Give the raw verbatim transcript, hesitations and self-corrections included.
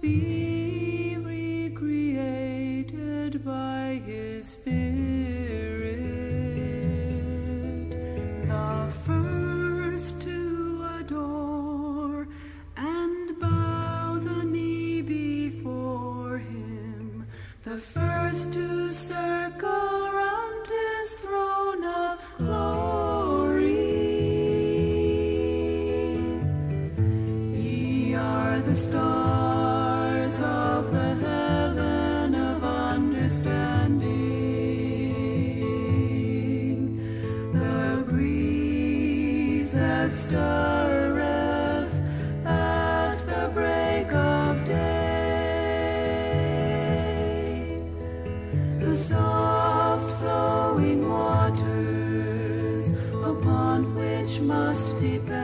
be recreated by his Spirit, the first to adore and bow the knee before him, the first to circle round his throne of glory. Ye are the stars of the heaven of understanding, the breeze that stirreth at the break of day, the soft flowing waters upon which must depend